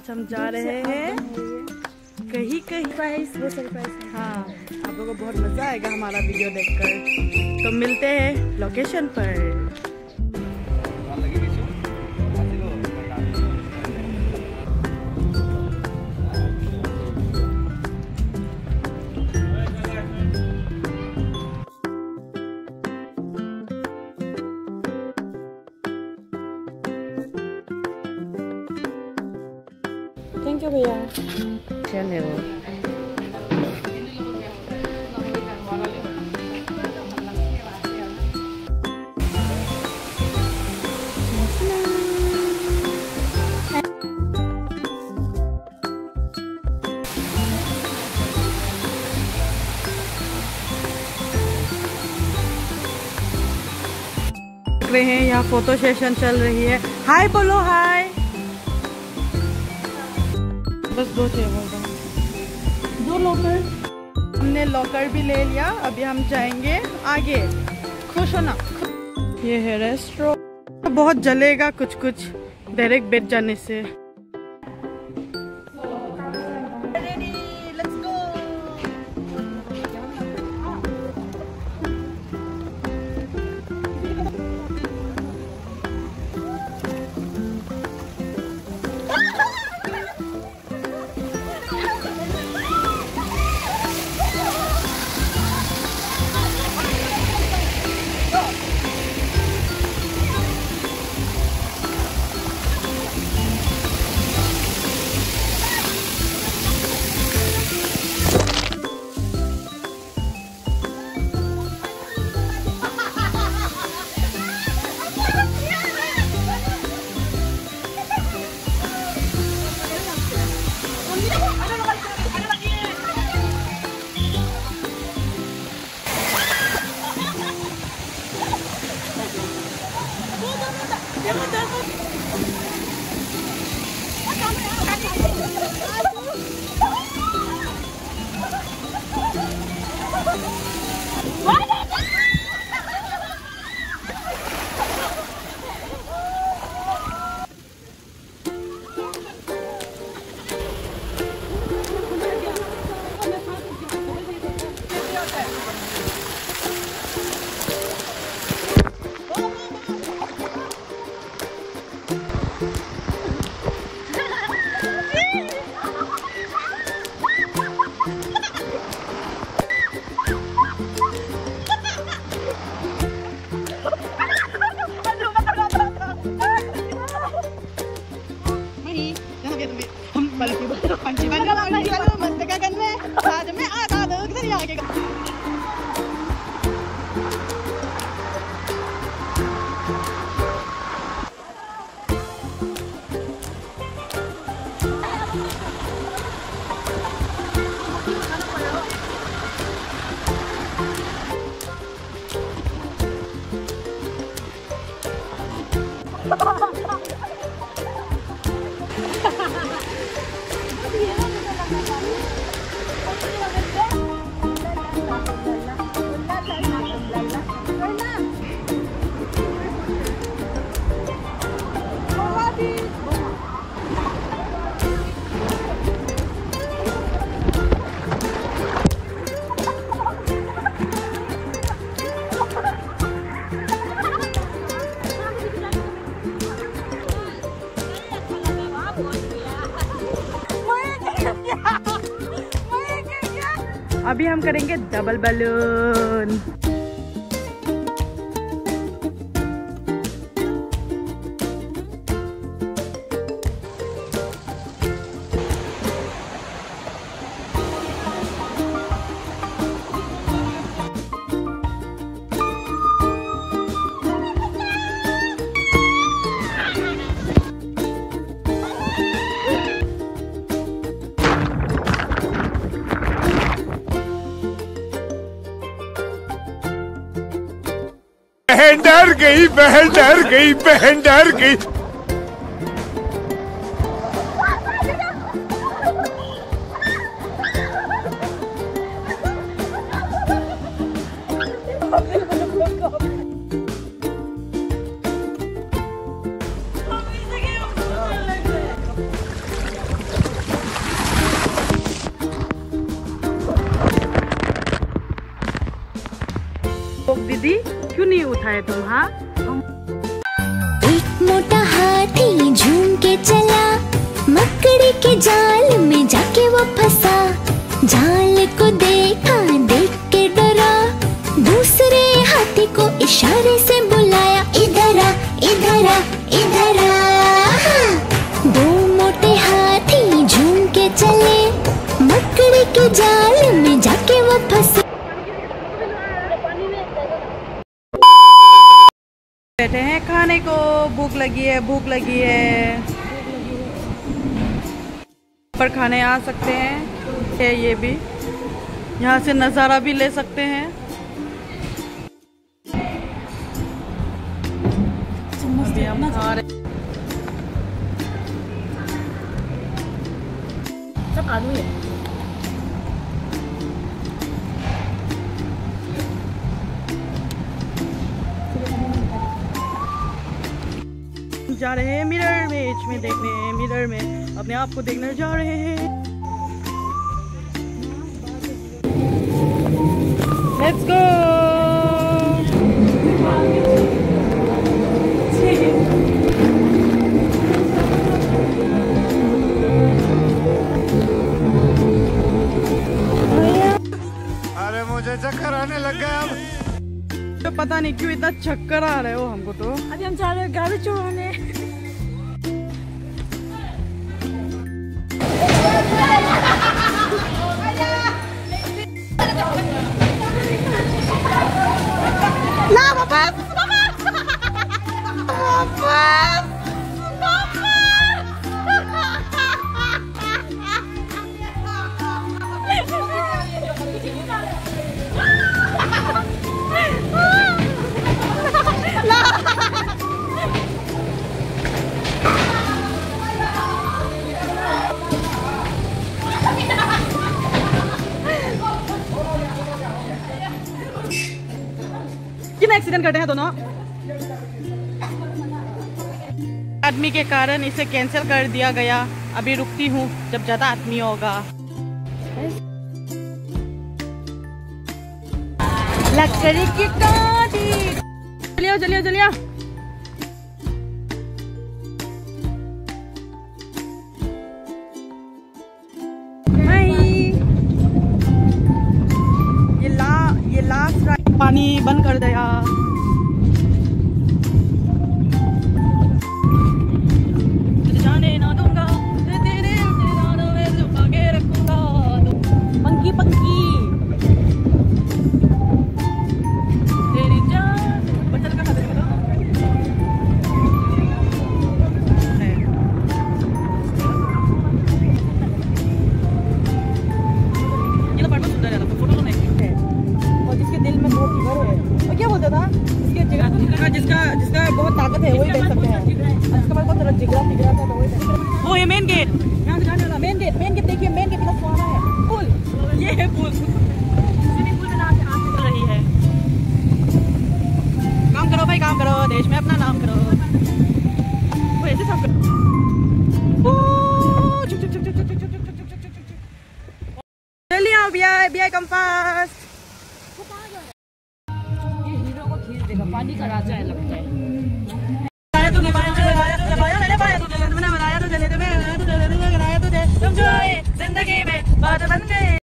आज हम जा रहे हैं कहीं सरप्राइज, वो सरप्राइज। हाँ, आप लोगों को बहुत मजा आएगा हमारा वीडियो देखकर। तो मिलते हैं लोकेशन पर। थैंक यू भैया। चलो रहे हैं, यहाँ फोटो सेशन चल रही है। हाय बोलो, हाय। बस दो लॉकर। हमने लॉकर भी ले लिया, अभी हम जाएंगे आगे। खुश हो ना? ये है रेस्टोरेंट। बहुत जलेगा कुछ कुछ डायरेक्ट बैठ जाने से। अभी हम करेंगे डबल बलून। बहन डर गई, बहन डर गई, बहन डर गई। दीदी क्यों नहीं उठाए तुम? हाँ, एक मोटा हाथी झूम के चला, मकड़ी के जाल में जाके वो फंसा। जाल को देखा, देख के डरा, दूसरे हाथी को इशारे से बुलाया, इधर आ, इधर आ, इधर आ। दो मोटे हाथी झूम के चले, मकड़ी के जाल में जाके वो फंसे। बैठे हैं खाने को, भूख लगी है, भूख लगी है। पर खाने आ सकते हैं, ये भी यहाँ से नज़ारा भी ले सकते हैं। अभी हम खा रहे, सब आलू है। जा रहे हैं मिरर में देखने, मिरर में अपने आप को देखने जा रहे हैं। Let's go. अरे मुझे चक्कर आने लग गया अब। तो पता नहीं क्यों इतना चक्कर आ रहे हो हमको। तो अभी हम जा रहे हैं गाड़ी चुराने। ला वापस, वापस। कितना एक्सीडेंट करते हैं दोनों। आदमी के कारण इसे कैंसिल कर दिया गया। अभी रुकती हूँ जब ज्यादा आदमी होगा। लकड़ी की काटी, चलिए चलिए चलिए। ये लास्ट पानी बंद कर दिया। जाने ना दूंगा, तेरे नाम में छुपा के रखूंगा। पंकी पंकी तेरी जान बचल का खाते ये तो पार्ट सुंदर है, फोटो तो नहीं है। और जिसके दिल में बहुत फिगर है, और क्या बोलता था, जिसका बहुत ताकत है वही देख सकते हैं। इसके बाद बहुत जिगरा फिगरा था तो वही। वो है मेन गेट, यहाँ से जाने वाला मेन गेट। मेन गेट देखिए, मेन गेट कितना सुहाना है। पुल, ये है पुल। स्विमिंग पूल में नहा के आग निकल रही है। काम करो भाई, काम करो, देश में अपना नाम करो। वो ऐसे साफ करो। चलिए आओ, BI कम फास्ट। ये हीरो को खींच देगा, पानी का राजा है लगता है। जिंदगी में बात बन गए।